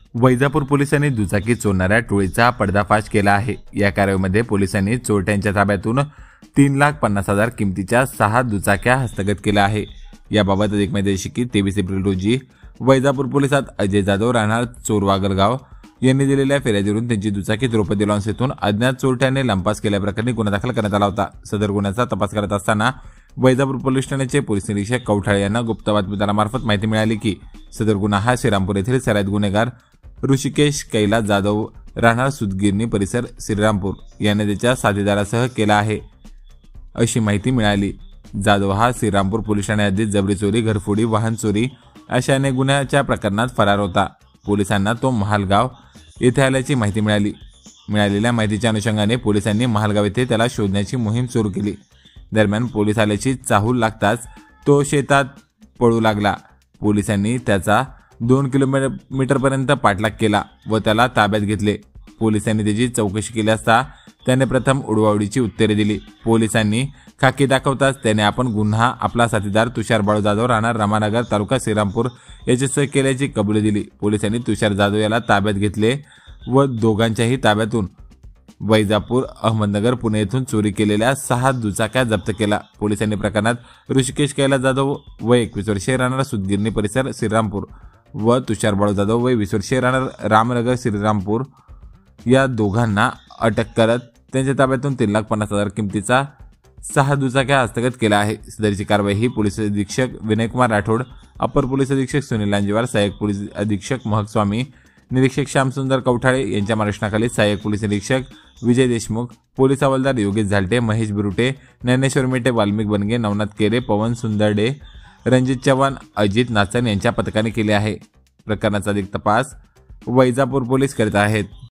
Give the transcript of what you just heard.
वैजापूर पोलिसांनी दुचाकी चोरणाऱ्या टोळीचा पर्दाफाश केला आहे। या कारवाईमध्ये पोलिसांनी चोरट्यांच्या ताब्यातून 3,50,000 किमतीच्या 6 दुचाक्या हस्तगत केल्या आहे। याबाबत अधिक माहिती अशी की 23 एप्रिल रोजी वैजापूर पोलिसात अजय जाधव राहणार चोरवागलगाव यांनी दिलेल्या फिर्यादीवरून त्यांची दुचाकी द्रौपदी लॉन्स येथून अज्ञात चोरट्याने लंपास केल्याप्रकरणी गुन्हा दाखल करण्यात आला होता। सदर गुन्ह्याचा तपास करत असताना वैजापूर पोलीस ठाण्याचे पोलीस निरीक्षक कवठाळे यांना गुप्त बातमीदारामार्फत माहिती मिळाली की सदर गुन्हा हा श्रीरामपूर येथील सराईत गुन्हेगार ऋषिकेश कैलास जाधव राहणार सुदगिरणी परिसर श्रीरामपूर याने त्याच्या साथीदारासह केला आहे अशी माहिती मिळाली। जाधव हा श्रीरामपूर पोलीस ठाण्यात जबरी चोरी, घरफोडी, वाहन चोरी अशा अनेक गुन्ह्याच्या प्रकरणात फरार होता। पोलिसांना तो महालगाव येथे आल्याची माहिती मिळाली। मिळालेल्या माहितीच्या अनुषंगाने पोलिसांनी महालगाव येथे त्याला शोधण्याची मोहीम सुरू केली। दरम्यान पोलीस आल्याची चाहूल लागताच तो शेतात पळू लागला। पोलिसांनी त्याचा 2 किलोमीटरपर्यंत पाठलाग केला व त्याला ताब्यात घेतले। पोलिसांनी त्याची चौकशी केली असता त्याने प्रथम उडवाउडीची उत्तरे दिली। पोलिसांनी खाकी दाखवताच त्याने आपला साथीदार तुषार बाळू जाधव राहणार रामानगर तालुका श्रीरामपूर याच्यासह केल्याची कबुली दिली। पोलिसांनी तुषार जाधव याला ताब्यात घेतले व दोघांच्याही ताब्यातून वैजापूर, अहमदनगर, पुणे येथून चोरी केलेल्या 6 दुचाक्या जप्त केला। पोलिसांनी प्रकरणात ऋषिकेश कैलास जाधव वय 21 वर्षे राहणार सुदगिरणी परिसर श्रीरामपूर व तुषार बाळू जाधव वय 20 वर्षे राहणार रामनगर श्रीरामपूर या दोघांना अटक करत त्यांच्या ताब्यातून 3,50,000 किमतीचा 6 दुचाक्या हस्तगत केल्या आहे। सदरची कारवाई ही पोलीस अधीक्षक विनयकुमार राठोड, अपर पोलीस अधीक्षक सुनील लांजेवार, सहाय्यक पोलीस अधीक्षक महक स्वामी, निरीक्षक श्यामसुंदर कवठाळे यांच्या मार्गदर्शनाखाली सहाय्यक पोलीस निरीक्षक विजय देशमुख, पोलीस हवालदार योगेश झालटे, महेश बिरुटे, ज्ञानेश्वर मेटे, वाल्मिक बनगे, नवनाथ केरे, पवन सुंदरडे, रणजित चव्हाण, अजित नाचन यांच्या पथकाने केले आहे। प्रकरणाचा अधिक तपास वैजापूर पोलीस करीत आहेत।